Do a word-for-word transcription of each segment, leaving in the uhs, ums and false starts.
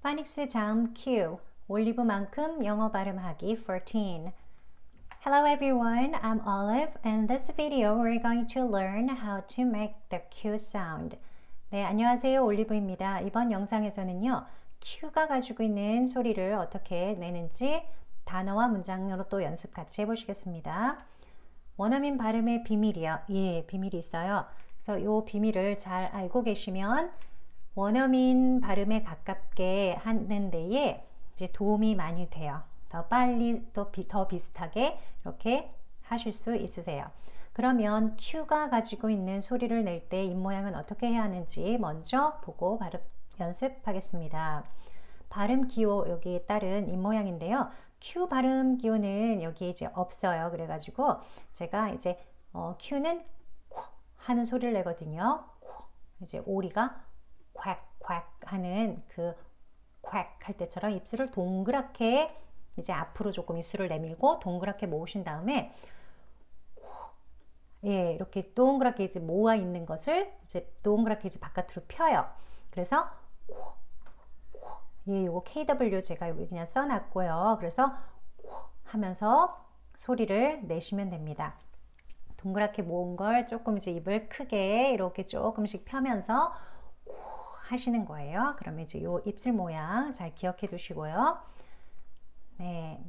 파닉스 자음 Q, 올리브만큼 영어 발음하기 fourteen. Hello everyone, I'm Olive. In this video, we're going to learn how to make the Q sound. 네, 안녕하세요. 올리브입니다. 이번 영상에서는요, Q가 가지고 있는 소리를 어떻게 내는지 단어와 문장으로 또 연습 같이 해보시겠습니다. 원어민 발음의 비밀이요. 예, 비밀이 있어요. 그래서 이 비밀을 잘 알고 계시면 원어민 발음에 가깝게 하는 데에 이제 도움이 많이 돼요. 더 빨리 또 더 비슷하게 이렇게 하실 수 있으세요. 그러면 Q가 가지고 있는 소리를 낼 때 입모양은 어떻게 해야 하는지 먼저 보고 발음 연습하겠습니다. 발음 기호 여기에 따른 입모양인데요. Q 발음 기호는 여기에 이제 없어요. 그래가지고 제가 이제 어, Q는 코 하는 소리를 내거든요. 코. 이제 오리가 콱, 콱 하는 그 콱 할 때처럼 입술을 동그랗게 이제 앞으로 조금 입술을 내밀고 동그랗게 모으신 다음에 예, 이렇게 동그랗게 이제 모아 있는 것을 이제 동그랗게 이제 바깥으로 펴요. 그래서 예, 요거 케이더블유 제가 여기 그냥 써놨고요. 그래서 하면서 소리를 내시면 됩니다. 동그랗게 모은 걸 조금 이제 입을 크게 이렇게 조금씩 펴면서 하시는 거예요. 그러면 이제 요 입술 모양 잘 기억해 두시고요. 네.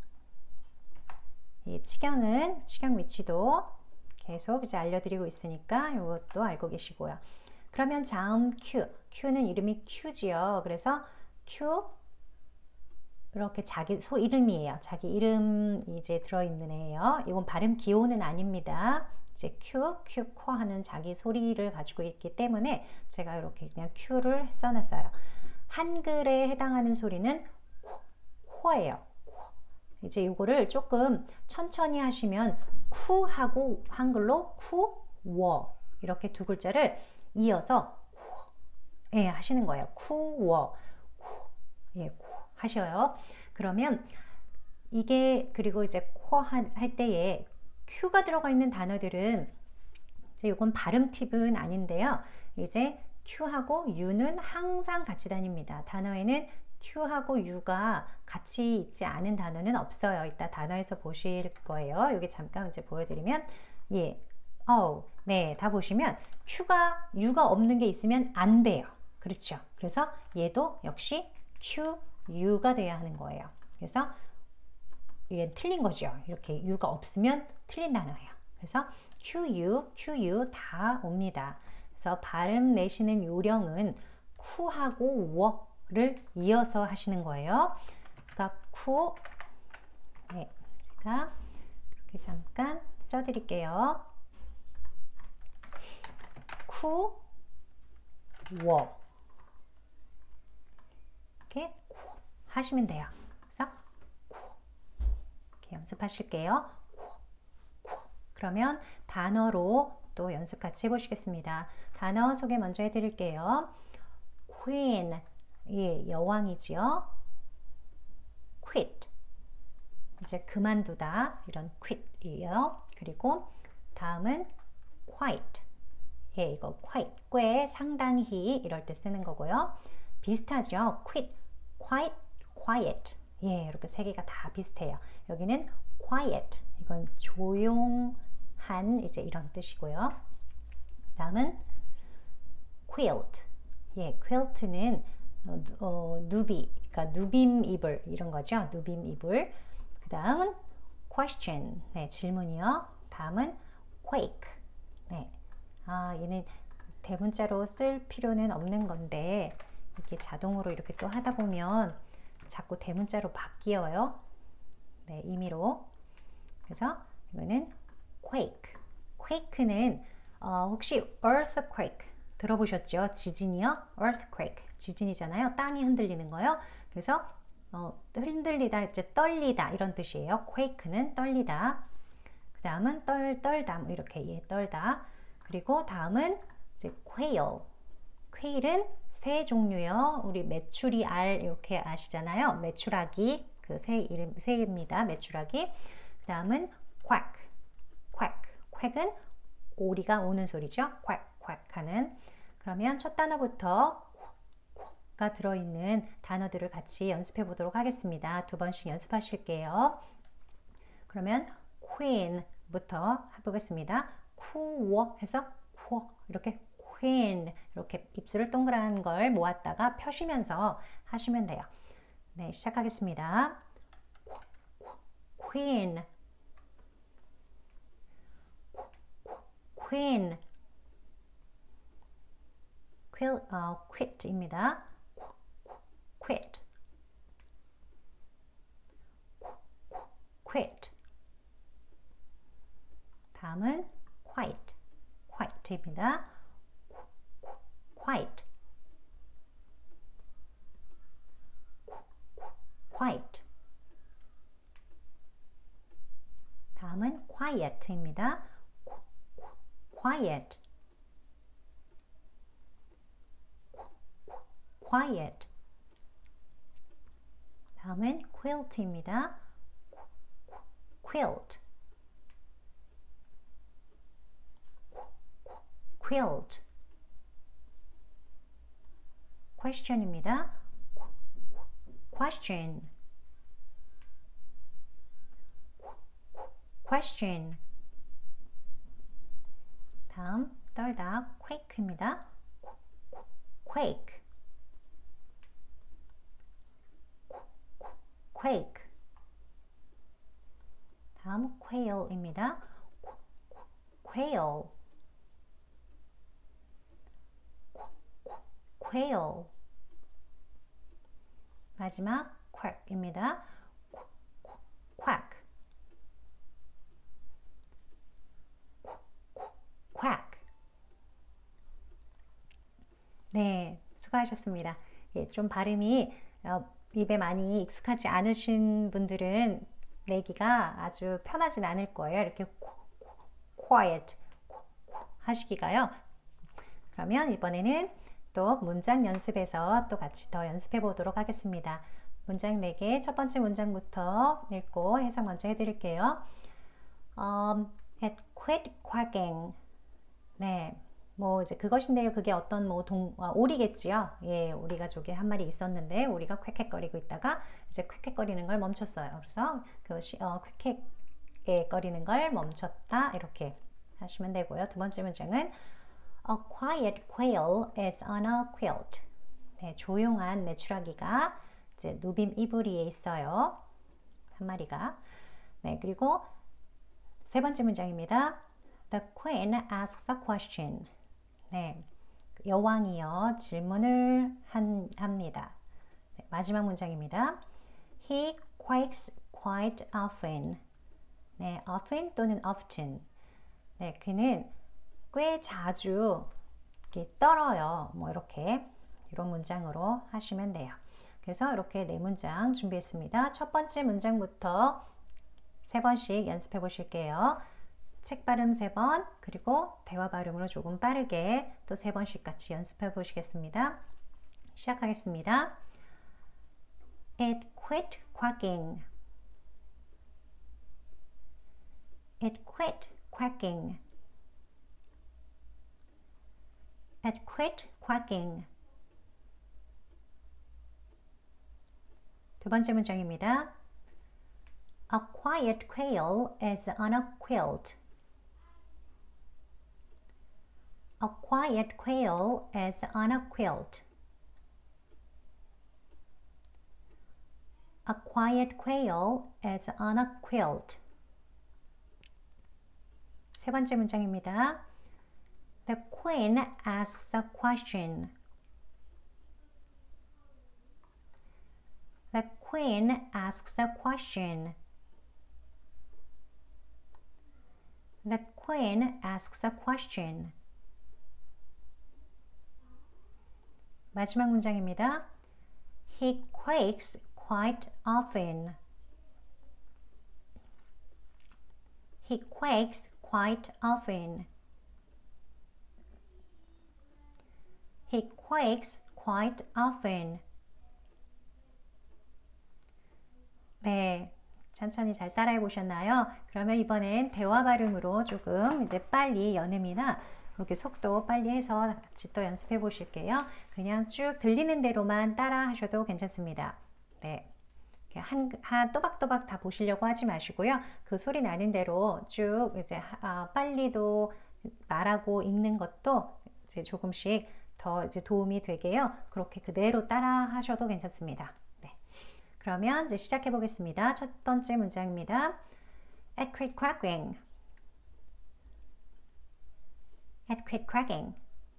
이 치경은, 치경 위치도 계속 이제 알려드리고 있으니까 이것도 알고 계시고요. 그러면 다음 Q. Q는 이름이 Q지요. 그래서 Q, 이렇게 자기 소 이름이에요. 자기 이름 이제 들어있는 애예요. 이건 발음 기호는 아닙니다. 이제 Q, Q 코 하는 자기 소리를 가지고 있기 때문에 제가 이렇게 그냥 Q를 써놨어요. 한글에 해당하는 소리는 코예요. 이제 이거를 조금 천천히 하시면 쿠하고 한글로 쿠, 워 이렇게 두 글자를 이어서 예, 하시는 거예요. 쿠, 워, 쿠, 예, 쿠 하셔요. 그러면 이게 그리고 이제 코 할 때에 Q가 들어가 있는 단어들은 이제 이건 발음 팁은 아닌데요. 이제 Q하고 U는 항상 같이 다닙니다. 단어에는 Q하고 U가 같이 있지 않은 단어는 없어요. 이따 단어에서 보실 거예요. 여기 잠깐 이제 보여드리면 예, 어, 네, 다 보시면 Q가 U가 없는 게 있으면 안 돼요. 그렇죠. 그래서 얘도 역시 Q, U가 돼야 하는 거예요. 그래서 이게 틀린 거죠. 이렇게 U가 없으면 틀린 단어예요. 그래서 Q, U, Q, U 다 옵니다. 그래서 발음 내시는 요령은 쿠하고 워를 이어서 하시는 거예요. 그러니까 쿠, 네, 제가 이렇게 잠깐 써드릴게요. 쿠, 워 이렇게 쿠 하시면 돼요. 그래서 쿠 이렇게 연습하실게요. 쿠, 쿠. 그러면 단어로 또 연습 같이 해보시겠습니다. 단어 소개 먼저 해드릴게요. Queen, 예, 여왕이지요. Quit, 이제 그만두다 이런 quit이에요. 그리고 다음은 quite, 예, 이거 quite, 꽤 상당히 이럴 때 쓰는 거고요. 비슷하죠. quit, quite, quiet, 예, 이렇게 세 개가 다 비슷해요. 여기는 quiet, 이건 조용한 이제 이런 뜻이고요. 다음은 quilt, 예, quilt는 어, 어, 누비, 그러니까 누빔 이불 이런 거죠. 누빔 이불. 그 다음은 question, 네, 질문이요. 다음은 quake, 네, 아, 얘는 대문자로 쓸 필요는 없는 건데 이렇게 자동으로 이렇게 또 하다 보면 자꾸 대문자로 바뀌어요. 네, 임의로. 그래서 이거는 quake. quake는 어, 혹시 earthquake 들어보셨죠? 지진이요? earthquake. 지진이잖아요. 땅이 흔들리는 거요. 그래서 어, 흔들리다, 이제 떨리다 이런 뜻이에요. quake는 떨리다. 그 다음은 떨, 떨다 뭐 이렇게 예, 떨다. 그리고 다음은 이제 quail. quail은 새 종류요. 우리 메추리 알 이렇게 아시잖아요. 메추라기 그 새 이름 새입니다. 메추라기. 그 다음은 quack. quack. quack은 오리가 우는 소리죠. quack, quack 하는. 그러면 첫 단어부터 가 들어있는 단어들을 같이 연습해 보도록 하겠습니다. 두 번씩 연습하실게요. 그러면 queen부터 해보겠습니다. 쿠워 해서 쿠어 이렇게 queen 이렇게 입술을 동그란 걸 모았다가 펴시면서 하시면 돼요. 네, 시작하겠습니다. queen queen quit, 어, quit입니다. quit quit 다음은 quite quite입니다. quite quite 다음은 quiet입니다. quiet quiet 다음은 quilt입니다. quilt quilt question입니다. question question 다음 떨다 quake입니다. quake quake 다음 quail입니다. quail quail 마지막 quack입니다. quack quack 네, 수고하셨습니다. 예, 좀 발음이 어, 입에 많이 익숙하지 않으신 분들은 내기가 아주 편하진 않을 거예요. 이렇게 quiet 하시기가요. 그러면 이번에는 또 문장 연습에서 또 같이 더 연습해 보도록 하겠습니다. 문장 네 개, 첫 번째 문장부터 읽고 해석 먼저 해드릴게요. Um, it quit quacking. 네, 뭐 이제 그것인데요. 그게 어떤 뭐 동, 아, 오리겠지요. 예, 오리 가족이 한 마리 있었는데 오리가 쾌쾌거리고 있다가 이제 쾌쾌거리는 걸 멈췄어요. 그래서 그것이 어, 쾌쾌거리는 걸 멈췄다 이렇게 하시면 되고요. 두 번째 문장은 A quiet quail is on a quilt. 네, 조용한 메추라기가 이제 누빔 이불 위에 있어요. 한 마리가. 네, 그리고 세 번째 문장입니다. The queen asks a question. 네, 여왕이요 질문을 한, 합니다. 네, 마지막 문장입니다. He quakes quite often. 네, often 또는 often. 네, 그는 꽤 자주 이렇게 떨어요. 뭐 이렇게 이런 문장으로 하시면 돼요. 그래서 이렇게 네 문장 준비했습니다. 첫 번째 문장부터 세 번씩 연습해 보실게요. 책 발음 세 번, 그리고 대화 발음으로 조금 빠르게 또 세 번씩 같이 연습해 보시겠습니다. 시작하겠습니다. It quit quacking. It quit quacking. It quit quacking. 두 번째 문장입니다. A quiet quail is on a quilt. A quiet quail is on a quilt. A quiet quail is on a quilt. 세 번째 문장입니다. The queen asks a question. The queen asks a question. The queen asks a question. 마지막 문장입니다. He quakes quite often. He quakes quite often. He quakes quite often. 네, 천천히 잘 따라해 보셨나요? 그러면 이번엔 대화 발음으로 조금 이제 빨리 연음이나 이렇게 속도 빨리 해서 같이 또 연습해 보실게요. 그냥 쭉 들리는 대로만 따라 하셔도 괜찮습니다. 네. 한, 한 또박또박 다 보시려고 하지 마시고요. 그 소리 나는 대로 쭉 이제 아, 빨리도 말하고 읽는 것도 이제 조금씩 더 이제 도움이 되게요. 그렇게 그대로 따라 하셔도 괜찮습니다. 네. 그러면 이제 시작해 보겠습니다. 첫 번째 문장입니다. It quit cracking. It quit cracking.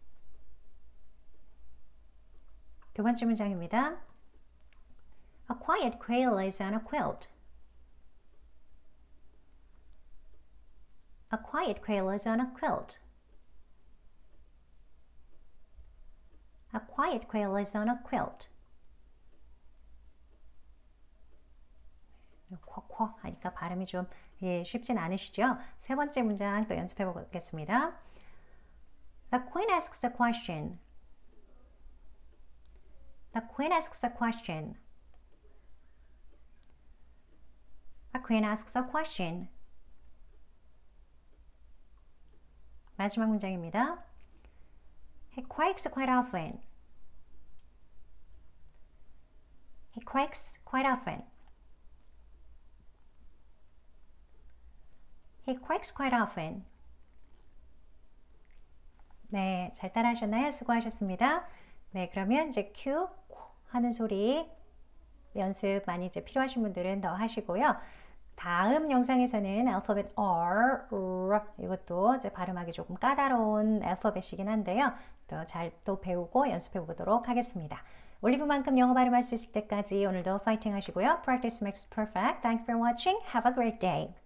두 번째 문장입니다. A quiet quail is on a quilt. A quiet quail is on a quilt. A quiet quail is on a quilt. 콱콱 하니까 발음이 좀 예, 쉽진 않으시죠? 세 번째 문장 또 연습해 보겠습니다. The queen asks a question. The queen asks a question. A queen asks a question. 마지막 문장입니다. He quakes quite often. He quakes quite often. He quakes quite often. 네, 잘 따라 하셨나요? 수고하셨습니다. 네, 그러면 이제 Q 하는 소리 연습 많이 이제 필요하신 분들은 더 하시고요. 다음 영상에서는 알파벳 R, R 이것도 이제 발음하기 조금 까다로운 알파벳이긴 한데요. 또 잘 또 배우고 연습해 보도록 하겠습니다. 올리브만큼 영어 발음할 수 있을 때까지 오늘도 파이팅 하시고요. Practice makes perfect. Thanks for watching. Have a great day.